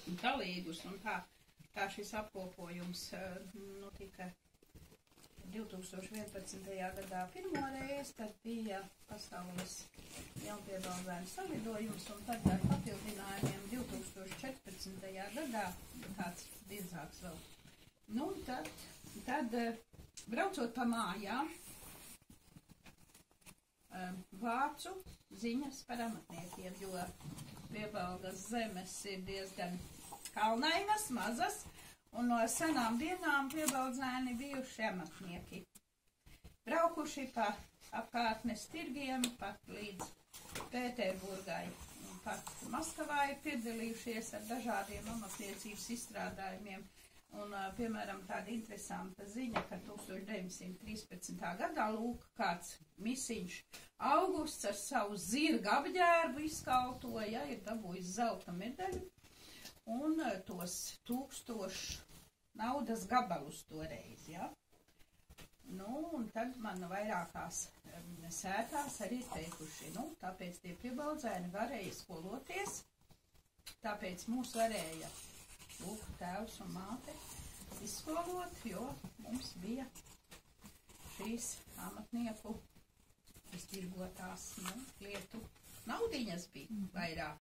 dalīgus, un tā šis apkopojums tika 2011. gadā pirmo reizi, tad bija pasaules jaunpiebaldzēnu salidojums, un tad ar papildinājumiem 2014. gadā tāds biezāks vēl. Nu, tad braucot pa mājām, vācu ziņas par amatniekiem, jo Piebalgas zemes ir diezgan kalnainas, mazas, un no senām dienām piebaldzēni bijuši amatnieki. Braukuši pa apkārtnes tirgiem, pat līdz Pēterburgai un pat Maskavā ir piedalījušies ar dažādiem amatniecības izstrādājumiem. Un, piemēram, tāda interesanta ziņa, ka 1913. gadā lūk kāds misiņš Augusts ar savu zirga apģērbu izkaltoja, ir dabūjis zelta medaļu un tos 1000 naudas gabalus toreiz, ja. Nu, un tad man vairākās sētās arī teikuši, nu, tāpēc tie piebaldzēni varēja skoloties, tāpēc mūs varēja lūk, tēvs un māte izskolot, jo mums bija šīs amatnieku iztirgotās lietu naudiņas bija vairāk.